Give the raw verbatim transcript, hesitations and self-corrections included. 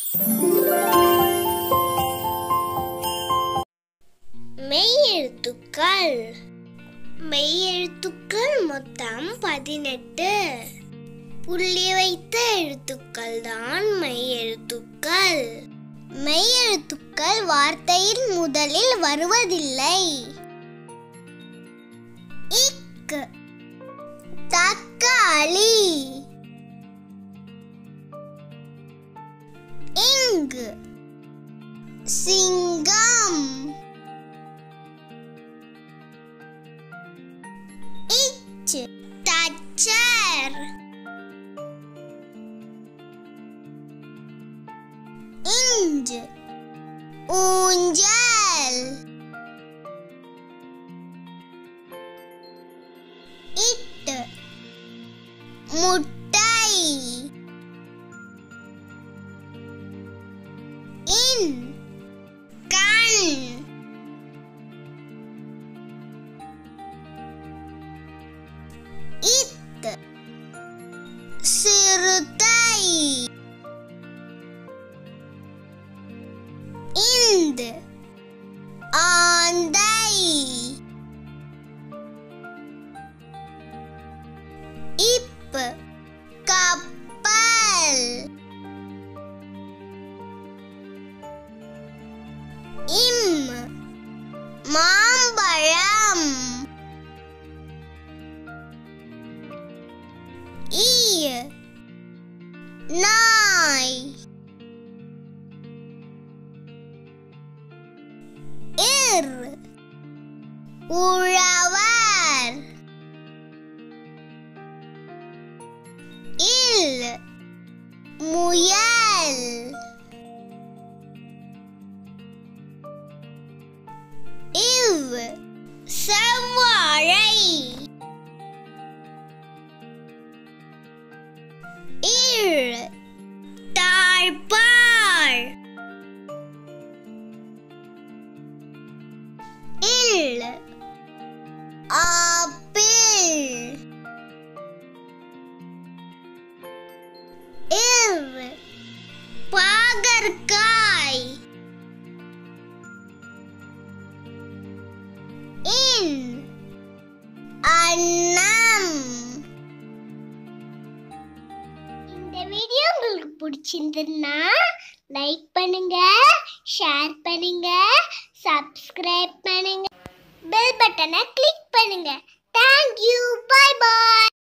மெய் எழுத்துக்கள். மெய் எழுத்துக்கள் மொத்தம் பதினெட்டு. புள்ளி வைத்த எழுத்துக்கள் தான் மெய் எழுத்துக்கள். மெய் எழுத்துக்கள் வார்த்தையில் முதலில் வருவதில்லை. இக் தக்காளி, இங் சிங்கம், இச் தச்சர், இஞ்ச் ஊஞ்சல், இட் முட்டை, இன் கண், இத் சிறுத்தை, இந்த் ஆந்தை, இப் கப்பல், இம் மாம்பழம், ஈ நாய், இர் உழவர், இல் முயல், இவ் செவ்வாழை, இழ் தாழ்ப்பாள், இல் ஆப்பிள், இவ் பாகற்காய், இன் அன்னம். இந்த வீடியோ உங்களுக்கு பிடிச்சிருந்ததுன்னா லைக் பண்ணுங்க, ஷேர் பண்ணுங்க, சப்ஸ்கிரைப் பண்ணுங்க, பெல் பட்டனை கிளிக் பண்ணுங்க. Thank you. Bye bye.